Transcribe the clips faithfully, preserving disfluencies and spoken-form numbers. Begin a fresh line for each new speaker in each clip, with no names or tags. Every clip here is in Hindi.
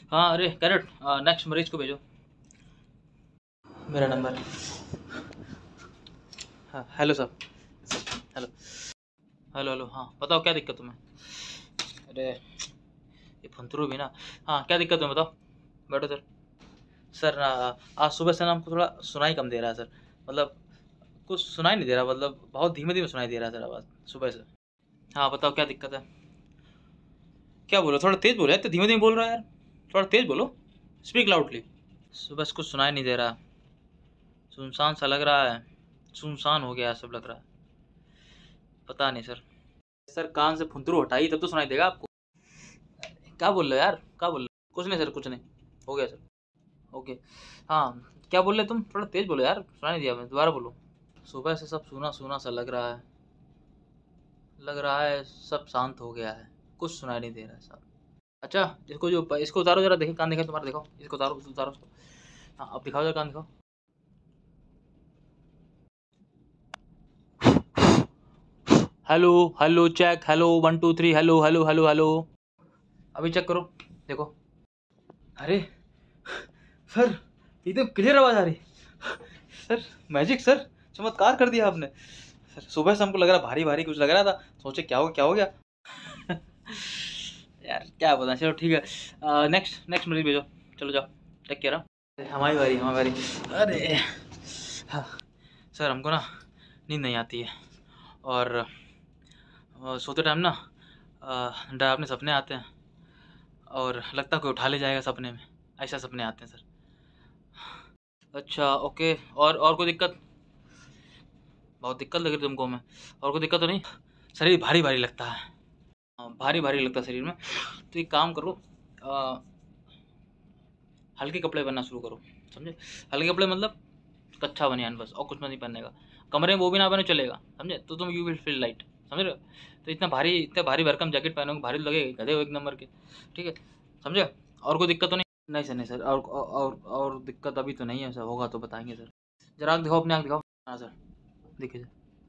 हाँ अरे कैरेट, नेक्स्ट मरीज को भेजो। मेरा नंबर। हाँ hello sir. Hello hello hello. हाँ बताओ क्या दिक्कत तुम्हें। अरे ये फंतरू भी ना। हाँ क्या दिक्कत है बताओ। बैठो सर। सर आ, आज सुबह से ना हमको थोड़ा सुनाई कम दे रहा है सर। मतलब कुछ सुनाई नहीं दे रहा, मतलब बहुत धीमे धीमे सुनाई दे रहा है सर आवाज़ सुबह से। हाँ बताओ क्या दिक्कत है। क्या बोलो, थोड़ा तेज़ बोलो यार, तो धीमे धीमे बोल रहा है यार। थोड़ा तेज़ बोलो, स्पीक लाउडली। सुबह से कुछ सुनाई नहीं दे रहा, सुनसान सा लग रहा है, सुनसान हो गया है सब लग रहा है। पता नहीं सर। सर कान से फुंतरू हटाइए तब तो सुनाई देगा आपको। क्या बोल रहे हो यार, क्या बोल रहे हो। कुछ नहीं सर, कुछ नहीं। हो गया सर। ओके। हाँ क्या बोल रहे तुम, थोड़ा तेज़ बोलो यार, सुनाई नहीं दिया, मैं दोबारा बोलो। सुबह से सब सूना सूना सा लग रहा है, लग रहा है सब शांत हो गया है, कुछ सुनाई नहीं दे रहा है साहब। अच्छा इसको जो इसको उतारो जरा, देखिए कान दिखाओ तुम्हारा, दिखाओ इसको उतारो, उतारो उसको। हाँ अब दिखाओ जरा कान दिखाओ। Hello hello check, hello one two three, hello hello hello hello. अभी चेक करो, देखो। अरे सर एकदम क्लियर आवाज़ आ रही। सर मैजिक सर, चमत्कार कर दिया आपने। सर सुबह से हमको लग रहा भारी भारी कुछ लग रहा था, सोचे क्या हो क्या हो गया। यार क्या बता, चलो ठीक है। नेक्स्ट नेक्स्ट मरीज भेजो, चलो जाओ। Take care. हमारी बारी हमारी बारी। अरे हाँ सर हमको ना नींद नहीं आती है, और अ, सोते टाइम ना अ, डरावने सपने आते हैं, और लगता है कोई उठा ले जाएगा सपने में, ऐसा सपने आते हैं सर। अच्छा ओके, और और कोई दिक्कत। बहुत दिक्कत लग रही तुमको मैं, और कोई दिक्कत तो नहीं। शरीर भारी भारी लगता है। हाँ, भारी भारी लगता है शरीर में। तो एक काम करो, अ, हल्के कपड़े पहनना शुरू करो, समझे। हल्के कपड़े मतलब कच्छा बनियान बस, और कुछ नहीं पहनने का। कमरे में वो भी ना पहने चलेगा, समझे, तो तुम यू विल फील लाइट, समझ रहे हो। तो इतना भारी, इतना भारी भरकम जैकेट पहनोगे, भारी तो लगेगा, गधे हो एक नंबर के। ठीक है, समझे। और कोई दिक्कत तो नहीं। नहीं सर नहीं सर, और और और दिक्कत अभी तो नहीं है सर, होगा तो बताएंगे सर। जरा आँख दिखाओ, अपनी आँख दिखाओ। हाँ सर देखिए सर।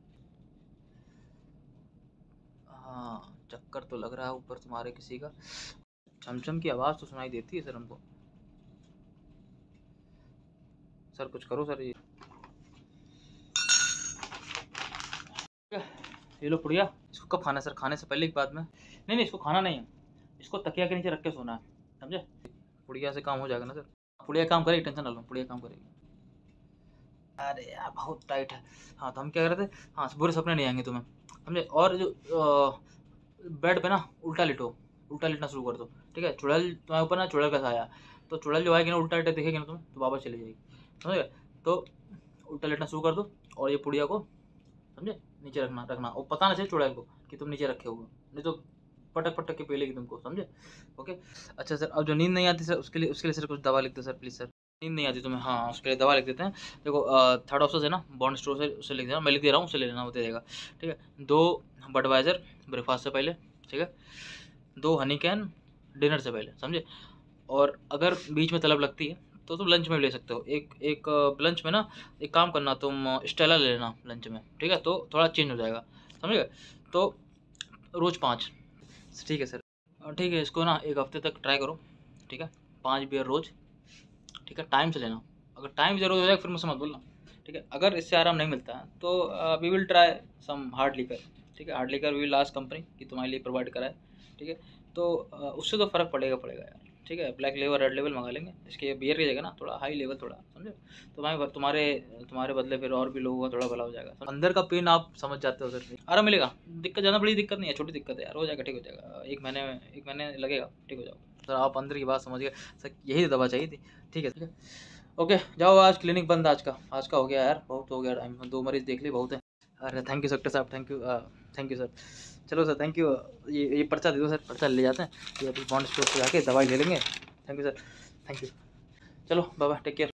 हाँ चक्कर तो लग रहा है ऊपर तुम्हारे किसी का। छमछम की आवाज़ तो सुनाई देती है सर हमको। सर कुछ करो सर। ये ये लो पुड़िया, इसको कब खाना है सर, खाने से पहले की बात में। नहीं नहीं इसको खाना नहीं है, इसको तकिया के नीचे रख के सोना है, समझे। पुड़िया से काम हो जाएगा ना सर। पुड़िया काम करेगी, टेंशन ना लो, पुड़िया काम करेगी। अरे यार बहुत टाइट है। हाँ तो हम क्या कर रहे थे, हाँ बुरे सपने नहीं आएंगे तुम्हें, समझे। और जो बेड पे ना उल्टा लिटो, उल्टा लिटना शुरू कर दो। ठीक है, चुड़ैल तुम्हारे ऊपर ना, चुड़ैल का साया। तो चुड़ैल जो आएगी ना, उल्टा लिटे देखेगी ना तुम्हें, तो वापस चली जाएगी, समझ गए। तो उल्टा लिटना शुरू कर दो, और ये पुड़िया को, समझे, नीचे रखना रखना और पता ना चले चुड़ैल को कि तुम नीचे रखे हुए, नहीं तो पटक पटक के पेलेगी तुमको, समझे। ओके। अच्छा सर, अब जो नींद नहीं आती सर, उसके लिए उसके लिए सर कुछ दवा लिख दो सर प्लीज़ सर। नींद नहीं आती तुम्हें, हाँ उसके लिए दवा लिख देते हैं। देखो थर्ड ऑप्शन है ना, बॉन्ड स्टोर से, उससे लिख देना, मैं लिख दे रहा हूँ, उससे ले लेना, वो दे देगा। ठीक है, दो बडवाइजर ब्रेकफास्ट से पहले, ठीक है। दो हनी कैन डिनर से पहले, समझे। और अगर बीच में तलब लगती है तो तुम लंच में भी ले सकते हो। एक एक लंच में ना, एक काम करना तुम, स्टेला ले लेना लंच में, ठीक है, तो थोड़ा चेंज हो जाएगा, समझ गए। तो रोज़ पाँच। ठीक है सर। और ठीक है, इसको ना एक हफ्ते तक ट्राई करो, ठीक है। पाँच बियर रोज़, ठीक है, टाइम से लेना। अगर टाइम से रोज़ हो जाए फिर मुझसे मत बोलना, ठीक है। अगर इससे आराम नहीं मिलता है तो we will try some hard liquor, ठीक है। Hard liquor we will last company कि तुम्हारे लिए प्रोवाइड कराए, ठीक है। तो अ, उससे तो फ़र्क पड़ेगा पड़ेगा यार, ठीक है। ब्लैक लेवल रेड लेवल मंगा लेंगे, इसके बियर की जगह ना थोड़ा हाई लेवल थोड़ा, समझे। तो मैं तुम्हारे तुम्हारे बदले फिर और भी लोगों का थोड़ा भला हो जाएगा। अंदर का पेन आप समझ जाते हो सर, आराम मिलेगा। दिक्कत ज़्यादा बड़ी दिक्कत नहीं है, छोटी दिक्कत है यार, हो जाएगा, ठीक हो जाएगा। एक महीने में, एक महीने लगेगा, ठीक हो जाएगा सर। आप अंदर की बात समझ गए सर, यही दवा चाहिए थी। ठीक है ठीक है, ओके जाओ, आज क्लिनिक बंद, आज का आज का हो गया यार, बहुत हो गया टाइम, दो मरीज देख लिए, बहुत है। अरे थैंक यू डॉक्टर साहब, thank you, thank you sir. चलो सर थैंक यू। ये ये पर्चा दे दो सर, पर्चा ले जाते हैं, ये अभी बॉन्ड स्टोर से जाके दवाई ले लेंगे। Thank you sir, thank you. चलो बाबा टेक केयर।